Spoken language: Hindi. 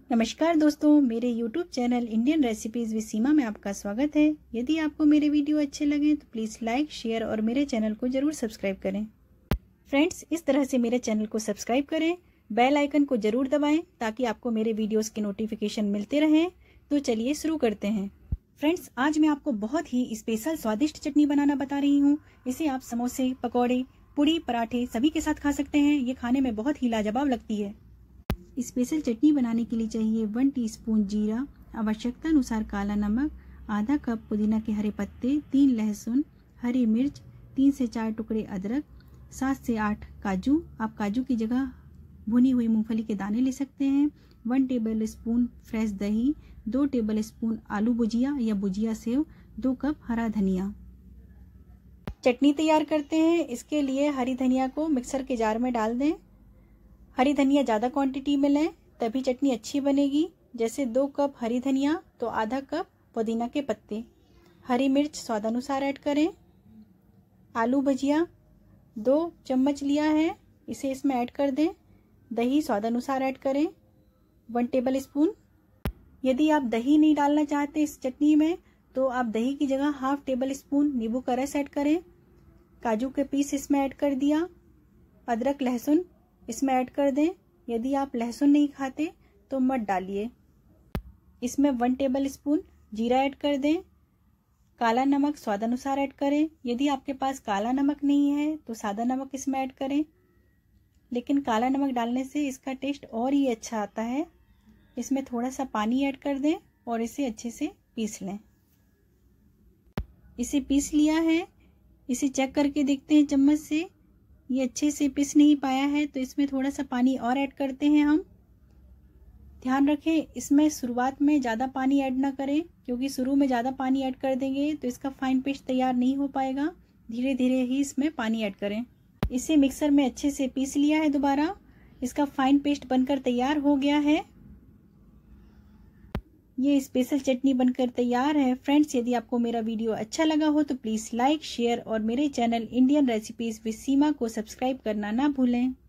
नमस्कार दोस्तों, मेरे YouTube channel Indian recipes with Seema में आपका स्वागत है। यदि आपको मेरे वीडियो अच्छे लगें तो प्लीज़ लाइक, शेयर और मेरे चैनल को ज़रूर सब्सक्राइब करें। फ्रेंड्स, इस तरह से मेरे चैनल को सब्सक्राइब करें, बेल आइकन को ज़रूर दबाएं ताकि आपको मेरे वीडियोस के नोटिफिकेशन मिलते रहें। तो चलिए शुरू करते हैं। फ्रेंड्स, आज मैं आपको बहुत ही स्पेशल स्वादिष्ट चटनी बनाना बता रही हूँ। इसे आप समोसे, पकौड़े, पूड़ी, पराठे सभी के साथ खा सकते हैं। ये खाने में बहुत ही लाजवाब लगती है। स्पेशल चटनी बनाने के लिए चाहिए 1 टीस्पून जीरा, आवश्यकता अनुसार काला नमक, आधा कप पुदीना के हरे पत्ते, 3 लहसुन, हरी मिर्च, 3 से 4 टुकड़े अदरक, 7 से 8 काजू। आप काजू की जगह भुनी हुई मूंगफली के दाने ले सकते हैं। 1 टेबल स्पून फ्रेश दही, 2 टेबल स्पून आलू भुजिया या भुजिया सेव, 2 कप हरा धनिया। चटनी तैयार करते हैं। इसके लिए हरी धनिया को मिक्सर के जार में डाल दें। हरी धनिया ज़्यादा क्वांटिटी में लें, तभी चटनी अच्छी बनेगी। जैसे 2 कप हरी धनिया तो आधा कप पुदीना के पत्ते। हरी मिर्च स्वादानुसार ऐड करें। आलू भजिया 2 चम्मच लिया है, इसे इसमें ऐड कर दें। दही स्वादानुसार ऐड करें, 1 टेबल स्पून। यदि आप दही नहीं डालना चाहते इस चटनी में तो आप दही की जगह हाफ टेबल स्पून नींबू का रस ऐड करें। काजू के पीस इसमें ऐड कर दिया। अदरक लहसुन इसमें ऐड कर दें। यदि आप लहसुन नहीं खाते तो मत डालिए। इसमें 1 टेबल स्पून जीरा ऐड कर दें। काला नमक स्वादानुसार ऐड करें। यदि आपके पास काला नमक नहीं है तो सादा नमक इसमें ऐड करें, लेकिन काला नमक डालने से इसका टेस्ट और ही अच्छा आता है। इसमें थोड़ा सा पानी ऐड कर दें और इसे अच्छे से पीस लें। इसे पीस लिया है। इसे चेक करके देखते हैं चम्मच से, ये अच्छे से पिस नहीं पाया है तो इसमें थोड़ा सा पानी और ऐड करते हैं हम। ध्यान रखें, इसमें शुरुआत में ज़्यादा पानी ऐड ना करें, क्योंकि शुरू में ज़्यादा पानी ऐड कर देंगे तो इसका फाइन पेस्ट तैयार नहीं हो पाएगा। धीरे धीरे ही इसमें पानी ऐड करें। इसे मिक्सर में अच्छे से पीस लिया है दोबारा। इसका फाइन पेस्ट बनकर तैयार हो गया है। ये स्पेशल चटनी बनकर तैयार है। फ्रेंड्स, यदि आपको मेरा वीडियो अच्छा लगा हो तो प्लीज़ लाइक, शेयर और मेरे channel Indian recipes with Seema को सब्सक्राइब करना ना भूलें।